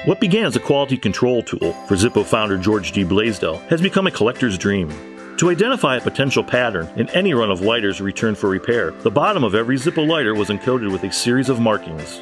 What began as a quality control tool for Zippo founder George G. Blaisdell has become a collector's dream. To identify a potential pattern in any run of lighters returned for repair, the bottom of every Zippo lighter was encoded with a series of markings.